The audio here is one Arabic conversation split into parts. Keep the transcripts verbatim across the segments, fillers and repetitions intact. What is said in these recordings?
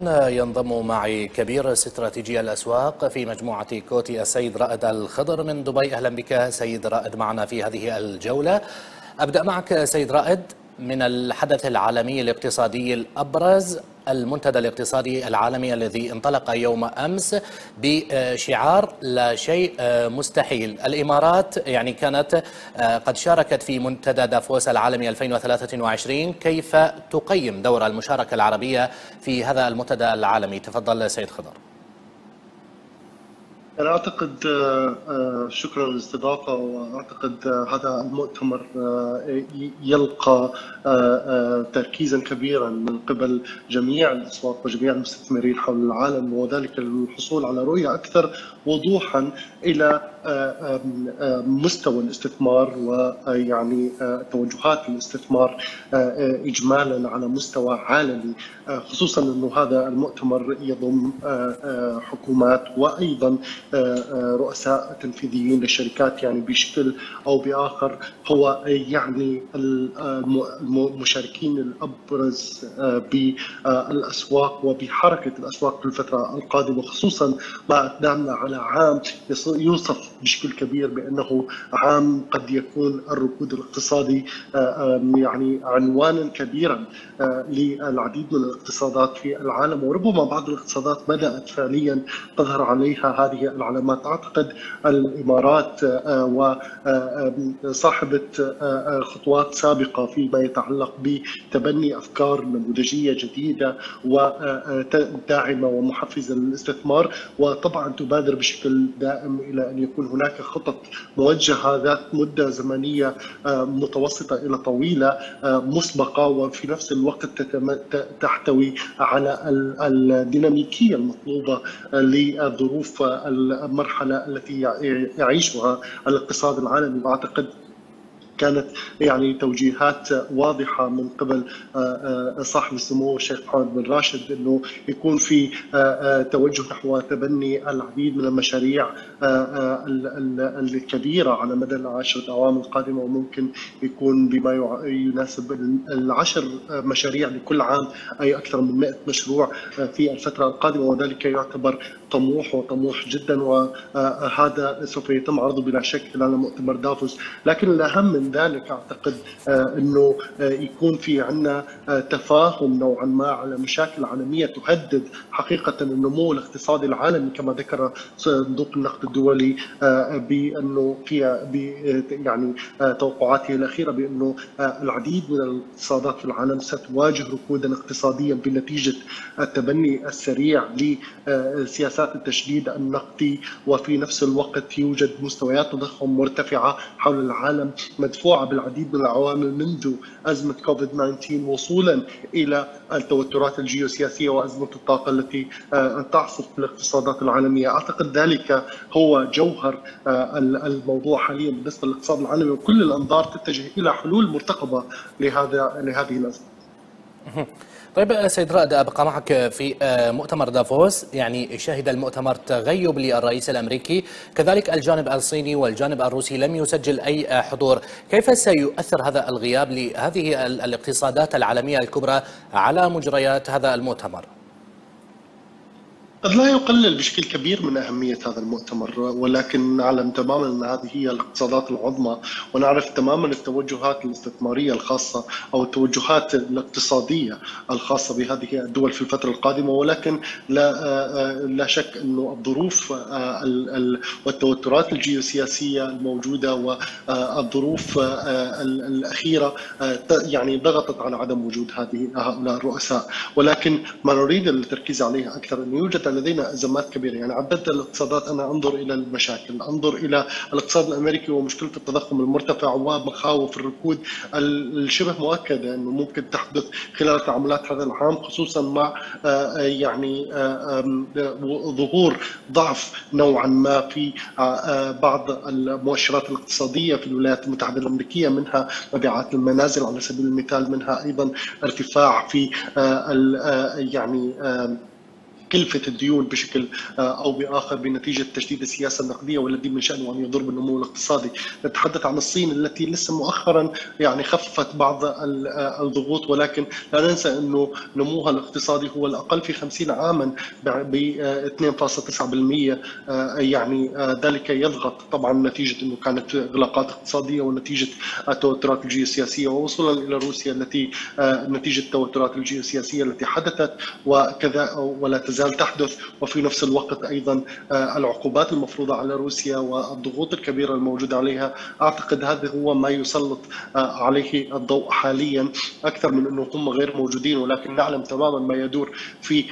ينضم معي كبير استراتيجية الأسواق في مجموعة كوتي السيد رائد الخضر من دبي. أهلا بك سيد رائد معنا في هذه الجولة. أبدأ معك سيد رائد من الحدث العالمي الاقتصادي الأبرز، المنتدى الاقتصادي العالمي الذي انطلق يوم أمس بشعار لا شيء مستحيل. الإمارات يعني كانت قد شاركت في منتدى دافوس العالمي ألفين وثلاثة وعشرين، كيف تقيم دور المشاركة العربية في هذا المنتدى العالمي؟ تفضل سيد خضر. أنا أعتقد شكرا للاستضافة، وأعتقد هذا المؤتمر يلقى تركيزا كبيرا من قبل جميع الأسواق وجميع المستثمرين حول العالم، وذلك للحصول على رؤية أكثر وضوحا إلى مستوى الاستثمار ويعني توجهات الاستثمار إجمالا على مستوى عالمي، خصوصا أنه هذا المؤتمر يضم حكومات وأيضا رؤساء تنفيذيين للشركات، يعني بشكل أو بآخر هو يعني المشاركين الأبرز بالأسواق وبحركة الأسواق في الفترة القادمة، خصوصا مع إقدامنا على عام يوصف بشكل كبير بأنه عام قد يكون الركود الاقتصادي يعني عنوانا كبيرا للعديد من الاقتصادات في العالم، وربما بعض الاقتصادات بدأت فعليا تظهر عليها هذه العلامات. أعتقد الإمارات وصاحبة خطوات سابقة فيما يتعلق بتبني أفكار نموذجية جديدة وداعمة ومحفزة للاستثمار، وطبعا تبادر بشكل دائم إلى أن يكون هناك خطط موجهة ذات مدة زمنية متوسطة إلى طويلة مسبقة، وفي نفس الوقت تحتوي على الديناميكية المطلوبة لظروف المرحلة التي يعيشها الاقتصاد العالمي. وأعتقد كانت يعني توجيهات واضحة من قبل صاحب السمو الشيخ محمد بن راشد أنه يكون في توجه نحو تبني العديد من المشاريع الكبيرة على مدى العشر أعوام القادمة، وممكن يكون بما يناسب العشر مشاريع لكل عام، أي أكثر من مئة مشروع في الفترة القادمة، وذلك يعتبر طموح وطموح جدا، وهذا سوف يتم عرضه بلا شك خلال مؤتمر دافوس. لكن الأهم من ذلك أعتقد أنه يكون في عندنا تفاهم نوعا ما على مشاكل عالمية تهدد حقيقة النمو الاقتصادي العالمي، كما ذكر صندوق النقد الدولي بأنه في يعني توقعاته الأخيرة بأنه العديد من الاقتصادات في العالم ستواجه ركودا اقتصاديا بنتيجة التبني السريع لسياسات التشديد النقدي، وفي نفس الوقت يوجد مستويات تضخم مرتفعة حول العالم مدفوعة بالعديد من العوامل منذ أزمة كوفيد تسعة عشر وصولا إلى التوترات الجيوسياسية وأزمة الطاقة التي تعصف الاقتصادات العالمية. أعتقد ذلك هو جوهر الموضوع حاليا بالنسبة للاقتصاد العالمي، وكل الأنظار تتجه إلى حلول مرتقبة لهذا لهذه الأزمة. طيب سيد رائد، أبقى معك في مؤتمر دافوس. يعني شهد المؤتمر تغيب للرئيس الأمريكي، كذلك الجانب الصيني والجانب الروسي لم يسجل أي حضور. كيف سيؤثر هذا الغياب لهذه الاقتصادات العالمية الكبرى على مجريات هذا المؤتمر؟ قد لا يقلل بشكل كبير من أهمية هذا المؤتمر، ولكن نعلم تماما أن هذه هي الاقتصادات العظمى، ونعرف تماما التوجهات الاستثمارية الخاصة أو التوجهات الاقتصادية الخاصة بهذه الدول في الفترة القادمة. ولكن لا لا شك أنه الظروف والتوترات الجيوسياسية الموجودة والظروف الأخيرة يعني ضغطت على عدم وجود هذه هؤلاء الرؤساء. ولكن ما نريد التركيز عليه أكثر أن يوجد لدينا أزمات كبيرة. يعني عدد الاقتصادات، أنا أنظر إلى المشاكل، أنظر إلى الاقتصاد الأمريكي ومشكلة التضخم المرتفع ومخاوف الركود الشبه مؤكدة أنه ممكن تحدث خلال تعاملات هذا العام، خصوصا مع يعني ظهور ضعف نوعا ما في بعض المؤشرات الاقتصادية في الولايات المتحدة الأمريكية، منها مبيعات المنازل على سبيل المثال، منها أيضا ارتفاع في يعني كلفة الديون بشكل أو بآخر بنتيجة تجديد السياسة النقدية والذي من شأنه أن يضر بالنمو الاقتصادي. نتحدث عن الصين التي لسه مؤخرا يعني خففت بعض الضغوط، ولكن لا ننسى أنه نموها الاقتصادي هو الأقل في خمسين عاما ب اثنين فاصلة تسعة بالمئة، يعني ذلك يضغط طبعا نتيجة أنه كانت إغلاقات اقتصادية ونتيجة التوترات الجيوسياسية، ووصولا إلى روسيا التي نتيجة التوترات الجيوسياسية التي حدثت وكذا ولا تزال تحدث، وفي نفس الوقت أيضا العقوبات المفروضة على روسيا والضغوط الكبيرة الموجودة عليها. أعتقد هذا هو ما يسلط عليه الضوء حاليا أكثر من أنه هم غير موجودين، ولكن نعلم تماما ما يدور في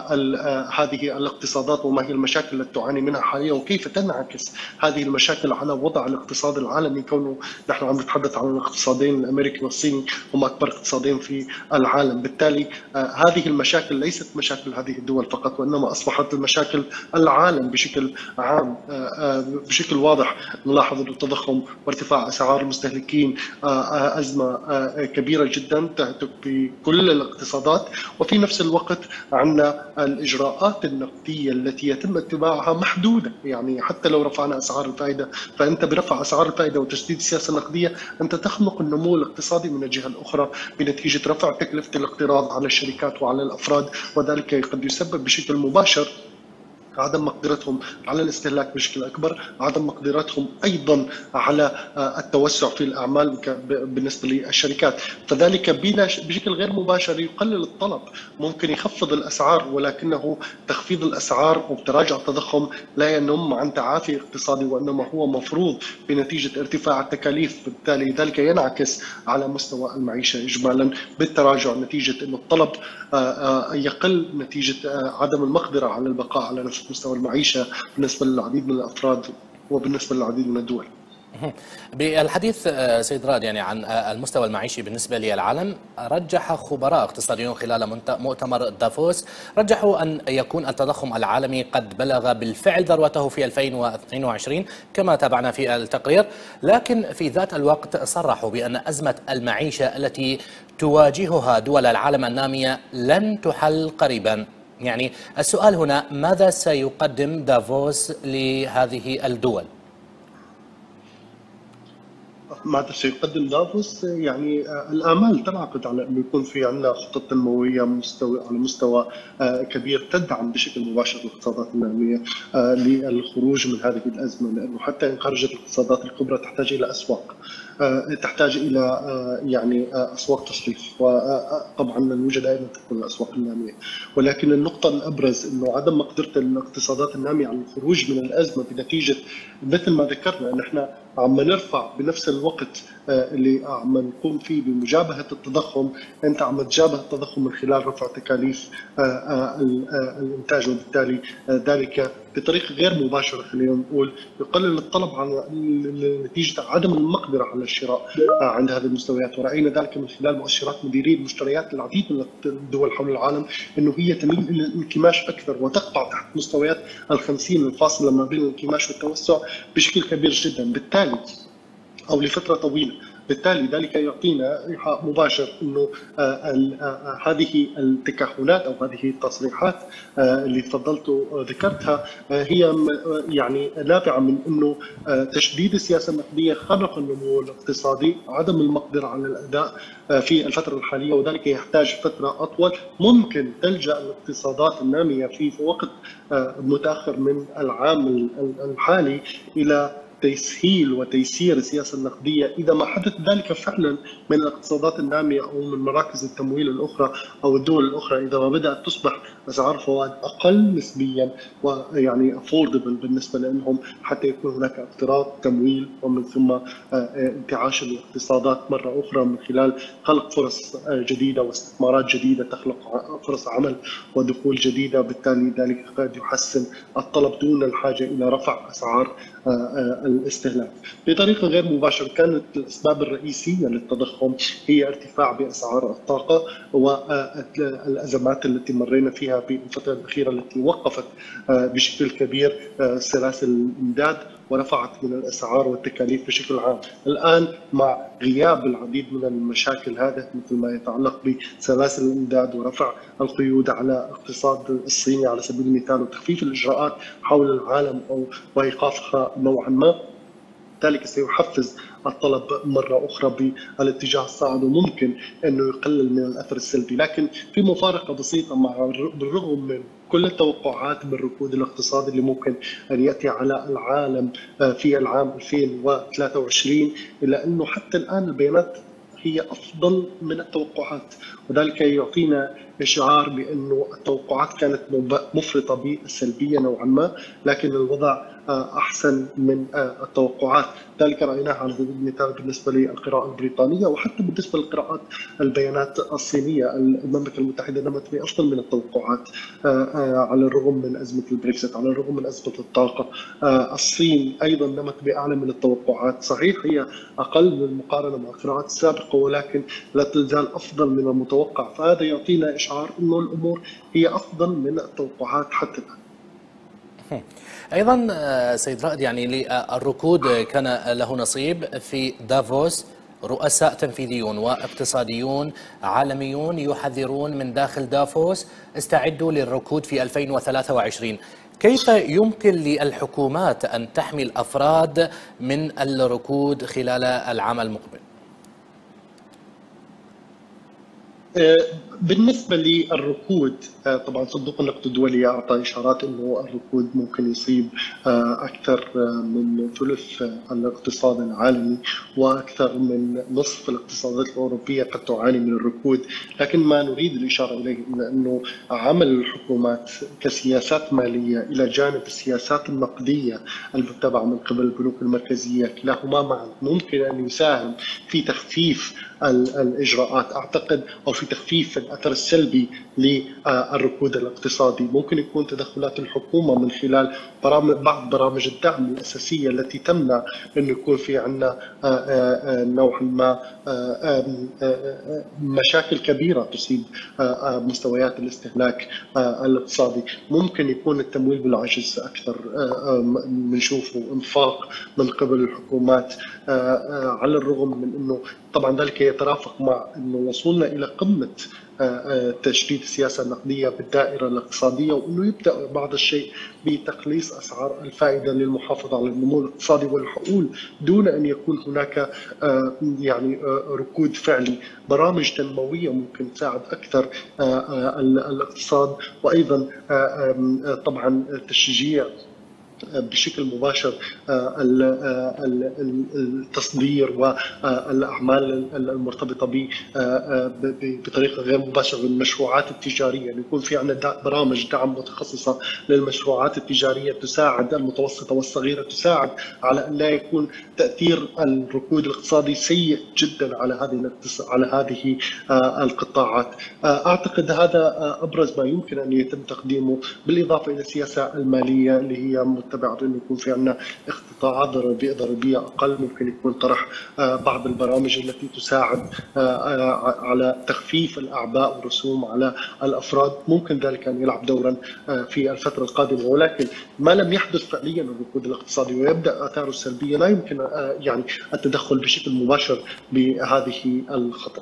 هذه الاقتصادات وما هي المشاكل التي تعاني منها حاليا، وكيف تنعكس هذه المشاكل على وضع الاقتصاد العالمي، كونه نحن عم نتحدث عن الاقتصادين الأمريكي والصيني هم أكبر اقتصادين في العالم. بالتالي هذه المشاكل ليست مشاكل هذه الدول فقط، وإنما أصبحت المشاكل العالم بشكل عام. بشكل واضح نلاحظ أن التضخم وارتفاع أسعار المستهلكين أزمة كبيرة جدا تهتك بكل الاقتصادات، وفي نفس الوقت عندنا الإجراءات النقدية التي يتم اتباعها محدودة. يعني حتى لو رفعنا أسعار الفائدة، فأنت برفع أسعار الفائدة وتجديد السياسة النقدية أنت تخنق النمو الاقتصادي من الجهة الأخرى بنتيجة رفع تكلفة الاقتراض على الشركات وعلى الأفراد، وذلك قد يسبب بشكل مباشر عدم مقدرتهم على الاستهلاك بشكل أكبر، عدم مقدرتهم أيضا على التوسع في الأعمال بالنسبة للشركات، فذلك بشكل غير مباشر يقلل الطلب، ممكن يخفض الأسعار، ولكنه تخفيض الأسعار وتراجع التضخم لا ينم عن تعافي اقتصادي، وإنما هو مفروض بنتيجة ارتفاع التكاليف. بالتالي ذلك ينعكس على مستوى المعيشة إجمالا بالتراجع، نتيجة أن الطلب يقل نتيجة عدم المقدرة على البقاء على نفس مستوى المعيشة بالنسبة للعديد من الأفراد وبالنسبة للعديد من الدول. بالحديث سيد رائد يعني عن المستوى المعيشي بالنسبة للعالم، رجح خبراء اقتصاديون خلال مؤتمر دافوس رجحوا أن يكون التضخم العالمي قد بلغ بالفعل ذروته في ألفين واثنين وعشرين كما تابعنا في التقرير، لكن في ذات الوقت صرحوا بأن أزمة المعيشة التي تواجهها دول العالم النامية لن تحل قريبا. يعني السؤال هنا، ماذا سيقدم دافوس لهذه الدول؟ ماذا سيقدم دافوس؟ يعني الآمال تنعقد على أنه يكون في عندنا خطط تنموية مستوى على مستوى كبير تدعم بشكل مباشر الاقتصادات النامية للخروج من هذه الأزمة، لأنه حتى إن خرجت الاقتصادات الكبرى تحتاج إلى أسواق، تحتاج إلى يعني أسواق تصريف، وطبعا الوجهة دائما تكون الأسواق النامية، ولكن النقطة الأبرز أنه عدم مقدرة الاقتصادات النامية على الخروج من الأزمة بنتيجة مثل ما ذكرنا أن احنا عم نرفع بنفس الوقت اللي عم نقوم فيه بمجابهة التضخم، أنت عم تجابه التضخم من خلال رفع تكاليف الإنتاج، وبالتالي ذلك بطريقة غير مباشرة خلينا نقول يقلل الطلب عن نتيجة عدم المقدرة على الشراء عند هذه المستويات. ورأينا ذلك من خلال مؤشرات مديري المشتريات العديد من الدول حول العالم أنه هي تميل إلى الانكماش أكثر وتقطع تحت مستويات الخمسين، الفاصلة ما بين الانكماش والتوسع بشكل كبير جدا، بالتالي أو لفترة طويلة. بالتالي ذلك يعطينا إيحاء مباشر أنه هذه التكهنات أو هذه التصريحات اللي تفضلت ذكرتها هي يعني نابعة من أنه تشديد السياسة النقدية خنق النمو الاقتصادي، عدم المقدرة على الأداء في الفترة الحالية، وذلك يحتاج فترة أطول. ممكن تلجأ الاقتصادات النامية في وقت متأخر من العام الحالي إلى تسهيل وتيسير السياسة النقدية إذا ما حدث ذلك فعلا من الاقتصادات النامية أو من مراكز التمويل الأخرى أو الدول الأخرى، إذا ما بدأت تصبح أسعار فوائد أقل نسبيا ويعني affordable بالنسبة لهم حتى يكون هناك اقتراض تمويل، ومن ثم انتعاش الاقتصادات مرة أخرى من خلال خلق فرص جديدة واستثمارات جديدة تخلق فرص عمل ودخول جديدة. بالتالي ذلك قد يحسن الطلب دون الحاجة إلى رفع أسعار الاستهلاك. بطريقة غير مباشرة كانت الأسباب الرئيسية للتضخم هي ارتفاع بأسعار الطاقة والأزمات التي مرينا فيها في الفترة الأخيرة التي وقفت بشكل كبير سلاسل الإمداد، ورفعت من الأسعار والتكاليف بشكل عام. الآن مع غياب العديد من المشاكل هذا مثل ما يتعلق بسلاسل الإمداد ورفع القيود على الاقتصاد الصيني على سبيل المثال وتخفيف الإجراءات حول العالم أو وإيقافها نوعا ما، ذلك سيحفز الطلب مرة أخرى بالاتجاه الصاعد وممكن أنه يقلل من الأثر السلبي. لكن في مفارقة بسيطة، مع بالرغم من كل التوقعات بالركود الاقتصادي اللي ممكن أن يأتي على العالم في العام ألفين وثلاثة وعشرين، إلا أنه حتى الآن البيانات هي أفضل من التوقعات، وذلك يعطينا إشعار بأنه التوقعات كانت مفرطة بالسلبية نوعا ما، لكن الوضع أحسن من التوقعات. ذلك رأيناه على سبيل المثال بالنسبة للقراءة البريطانية، وحتى بالنسبة للقراءات البيانات الصينية. المملكة المتحدة نمت بأفضل من التوقعات على الرغم من أزمة البريكسيت، على الرغم من أزمة الطاقة. الصين أيضا نمت بأعلى من التوقعات، صحيح هي أقل بالمقارنة مع القراءات السابقة ولكن لا تزال أفضل من المتوقع، فهذا يعطينا إشعار أنه الأمور هي أفضل من التوقعات حتى الآن. أيضا سيد رائد، يعني الركود كان له نصيب في دافوس، رؤساء تنفيذيون واقتصاديون عالميون يحذرون من داخل دافوس استعدوا للركود في ألفين وثلاثة وعشرين. كيف يمكن للحكومات أن تحمي الأفراد من الركود خلال العام المقبل؟ بالنسبة للركود، طبعا صندوق النقد الدولي أعطى إشارات أنه الركود ممكن يصيب أكثر من ثلث الاقتصاد العالمي وأكثر من نصف الاقتصادات الأوروبية قد تعاني من الركود. لكن ما نريد الإشارة إليه أنه عمل الحكومات كسياسات مالية إلى جانب السياسات النقدية المتبعة من قبل البنوك المركزية كلاهما معا ممكن أن يساهم في تخفيف الإجراءات أعتقد أو في تخفيف الأثر السلبي للركود الاقتصادي. ممكن يكون تدخلات الحكومة من خلال برامج بعض برامج الدعم الأساسية التي تمنع أن يكون في عندنا نوعا ما مشاكل كبيرة تصيب مستويات الاستهلاك الاقتصادي. ممكن يكون التمويل بالعجز أكثر بنشوفه انفاق من قبل الحكومات، على الرغم من أنه طبعا ذلك يترافق مع أنه وصولنا إلى قمة تشديد السياسة النقدية بالدائرة الاقتصادية، وأنه يبدأ بعض الشيء بتقليص أسعار الفائدة للمحافظة على النمو الاقتصادي والحقول دون أن يكون هناك يعني ركود فعلي. برامج تنموية ممكن تساعد أكثر الاقتصاد، وأيضا طبعا تشجيع بشكل مباشر التصدير والأعمال المرتبطة بطريقة غير مباشرة بالمشروعات التجارية، أن يكون في عندنا برامج دعم متخصصة للمشروعات التجارية تساعد المتوسطة والصغيرة، تساعد على أن لا يكون تأثير الركود الاقتصادي سيء جدا على هذه على هذه القطاعات. أعتقد هذا أبرز ما يمكن أن يتم تقديمه، بالإضافة إلى السياسة المالية اللي هي متبعة أن يكون في عندنا اقتطاعات ضريبية أقل، ممكن يكون طرح بعض البرامج التي تساعد على تخفيف الأعباء والرسوم على الأفراد، ممكن ذلك أن يلعب دورا في الفترة القادمة. ولكن ما لم يحدث فعليا الركود الاقتصادي ويبدأ آثاره السلبية لا يمكن يعني التدخل بشكل مباشر بهذه الخطط.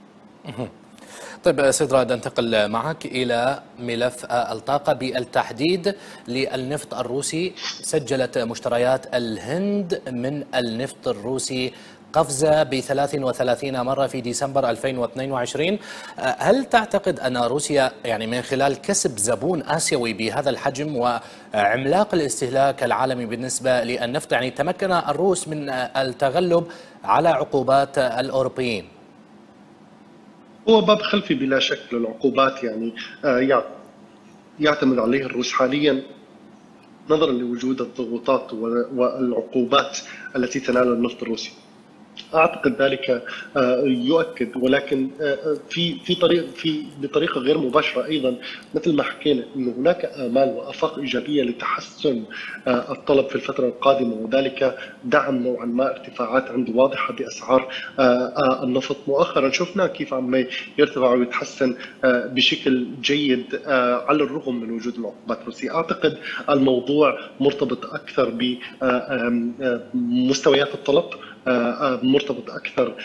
طيب سيد رائد، انتقل معك إلى ملف الطاقة بالتحديد للنفط الروسي. سجلت مشتريات الهند من النفط الروسي قفزة ب ثلاث وثلاثين مرة في ديسمبر ألفين واثنين وعشرين. هل تعتقد أن روسيا يعني من خلال كسب زبون آسيوي بهذا الحجم وعملاق الاستهلاك العالمي بالنسبة للنفط، يعني تمكن الروس من التغلب على عقوبات الأوروبيين؟ هو باب خلفي بلا شك للعقوبات، يعني يعتمد عليه الروس حاليا نظرا لوجود الضغوطات والعقوبات التي تنال النفط الروسي. اعتقد ذلك يؤكد، ولكن في في طريق في بطريقه غير مباشره ايضا مثل ما حكينا انه هناك امال وافاق ايجابيه لتحسن الطلب في الفتره القادمه، وذلك دعم نوعا ما ارتفاعات عند واضحه باسعار النفط. مؤخرا شفنا كيف عم يرتفع ويتحسن بشكل جيد على الرغم من وجود العقوبات الروسيه. اعتقد الموضوع مرتبط اكثر بمستويات الطلب، مرتبط أكثر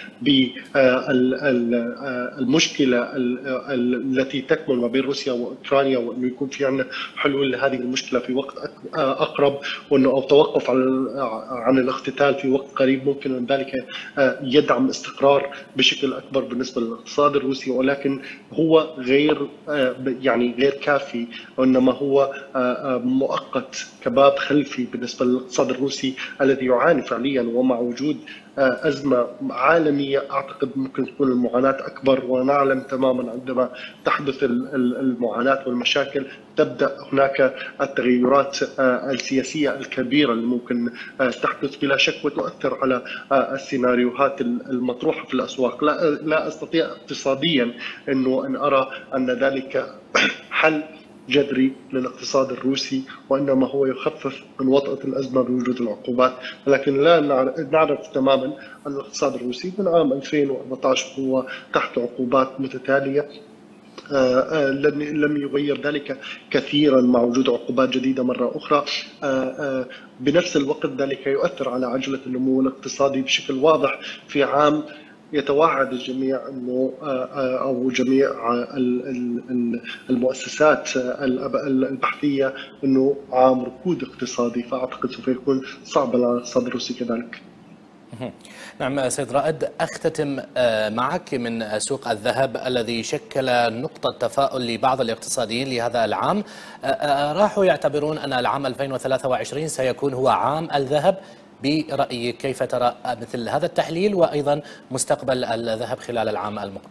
بالمشكلة التي تكمن ما بين روسيا وأوكرانيا، وأنه يكون في عندنا حلول لهذه المشكلة في وقت أقرب، وأنه أو توقف عن الاقتتال في وقت قريب ممكن أن ذلك يدعم استقرار بشكل أكبر بالنسبة للاقتصاد الروسي. ولكن هو غير يعني غير كافي، وإنما هو مؤقت كباب خلفي بالنسبة للاقتصاد الروسي الذي يعاني فعليا. ومع وجود أزمة عالمية أعتقد ممكن تكون المعاناة أكبر، ونعلم تماما عندما تحدث المعاناة والمشاكل تبدأ هناك التغيرات السياسية الكبيرة اللي ممكن تحدث بلا شك وتؤثر على السيناريوهات المطروحة في الأسواق. لا, لا أستطيع اقتصاديا أنه أن أرى أن ذلك حل جذري للاقتصاد الروسي، وإنما هو يخفف من وطأة الأزمة بوجود العقوبات. لكن لا نعرف تماما أن الاقتصاد الروسي من عام ألفين وأربعة عشر هو تحت عقوبات متتالية، لم يغير ذلك كثيرا مع وجود عقوبات جديدة مرة أخرى. بنفس الوقت ذلك يؤثر على عجلة النمو الاقتصادي بشكل واضح في عام يتوعد الجميع انه او جميع المؤسسات البحثيه انه عام ركود اقتصادي، فاعتقد سوف يكون صعبا على الاقتصاد الروسي كذلك. نعم سيد رائد، أختتم معك من سوق الذهب الذي شكل نقطة تفاؤل لبعض الاقتصاديين لهذا العام. راحوا يعتبرون أن العام ألفين وثلاثة وعشرين سيكون هو عام الذهب. برأيك كيف ترى مثل هذا التحليل وأيضا مستقبل الذهب خلال العام المقبل؟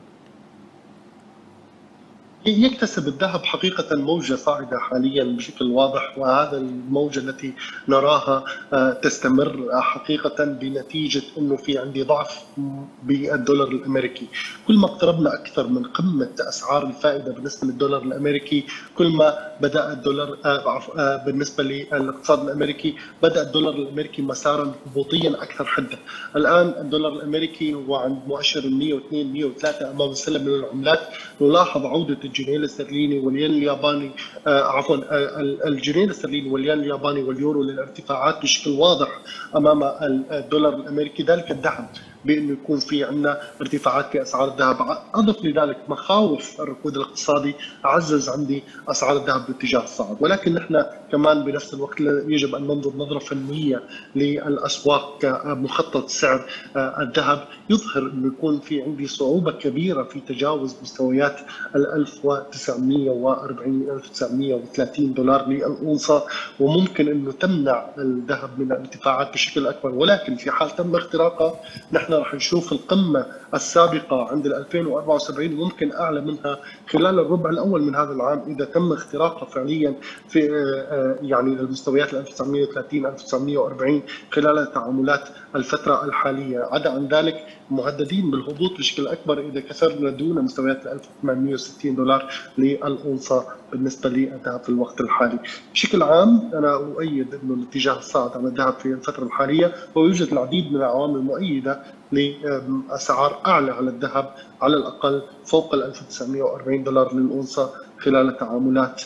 يكتسب الذهب حقيقة موجة صاعدة حاليا بشكل واضح، وهذا الموجة التي نراها تستمر حقيقة بنتيجة أنه في عندي ضعف بالدولار الأمريكي. كل ما اقتربنا أكثر من قمة أسعار الفائدة بالنسبة للدولار الأمريكي، كل ما بدأ الدولار بالنسبة للاقتصاد الأمريكي بدأ الدولار الأمريكي مسارا هبوطيا أكثر حدة. الآن الدولار الأمريكي هو عند مؤشر مئة واثنين مئة وثلاثة أمام السلم من العملات. نلاحظ عودة الجنيه الاسترليني والين الياباني آه عفوا آه الجنيه الاسترليني والين الياباني واليورو للارتفاعات بشكل واضح امام الدولار الامريكي. ذلك الدعم بانه يكون في عندنا ارتفاعات في اسعار الذهب. اضف لذلك مخاوف الركود الاقتصادي عزز عندي اسعار الذهب باتجاه الصعود. ولكن نحن كمان بنفس الوقت يجب ان ننظر نظره فنيه للاسواق كمخطط سعر الذهب يظهر انه يكون في عندي صعوبه كبيره في تجاوز مستويات ال ألف وتسعمئة وأربعين ألف وتسعمئة وثلاثين دولار للأونصة، وممكن انه تمنع الذهب من الارتفاعات بشكل اكبر. ولكن في حال تم اختراقها نحن راح نشوف القمه السابقه عند ال ألفين وأربعة وسبعين وممكن اعلى منها خلال الربع الاول من هذا العام اذا تم اختراقها فعليا في يعني المستويات ال ألف وتسعمئة وثلاثين ألف وتسعمئة وأربعين خلال تعاملات الفتره الحاليه. عدا عن ذلك مهددين بالهبوط بشكل اكبر اذا كسرنا دون مستويات ال ألف وثمانمئة وستين دولار للأونصة بالنسبه للذهب في الوقت الحالي. بشكل عام انا اؤيد انه الاتجاه الصاعد على الذهب في الفتره الحاليه، ويوجد العديد من العوامل المؤيده لاسعار اعلى على الذهب على الاقل فوق ال ألف وتسعمئة وأربعين دولار للأونصة خلال تعاملات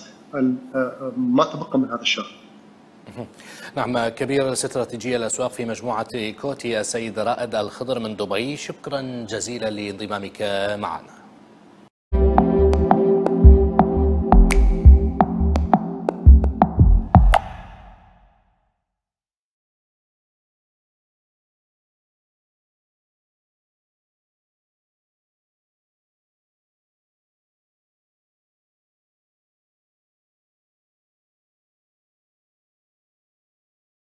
ما تبقى من هذا الشهر. نعم، كبير استراتيجية الأسواق في مجموعة كوتي السيد رائد الخضر من دبي، شكرا جزيلا لانضمامك معنا.